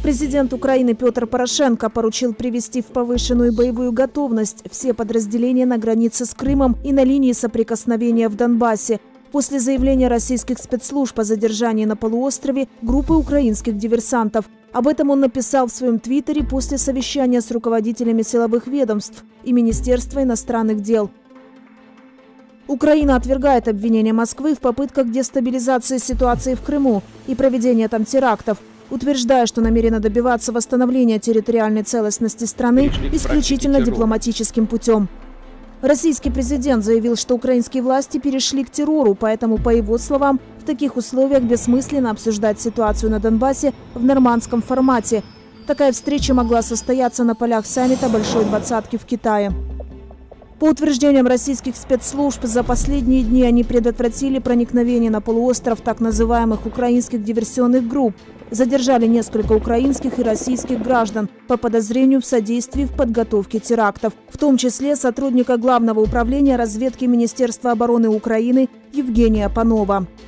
Президент Украины Петр Порошенко поручил привести в повышенную боевую готовность все подразделения на границе с Крымом и на линии соприкосновения в Донбассе после заявления российских спецслужб о задержании на полуострове группы украинских диверсантов. Об этом он написал в своем твиттере после совещания с руководителями силовых ведомств и Министерства иностранных дел. Украина отвергает обвинения Москвы в попытках дестабилизации ситуации в Крыму и проведения там терактов, утверждая, что намерена добиваться восстановления территориальной целостности страны исключительно дипломатическим путем. Российский президент заявил, что украинские власти перешли к террору, поэтому, по его словам, в таких условиях бессмысленно обсуждать ситуацию на Донбассе в нормандском формате. Такая встреча могла состояться на полях саммита Большой Двадцатки в Китае. По утверждениям российских спецслужб, за последние дни они предотвратили проникновение на полуостров так называемых украинских диверсионных групп, задержали несколько украинских и российских граждан по подозрению в содействии в подготовке терактов, в том числе сотрудника Главного управления разведки Министерства обороны Украины Евгения Панова.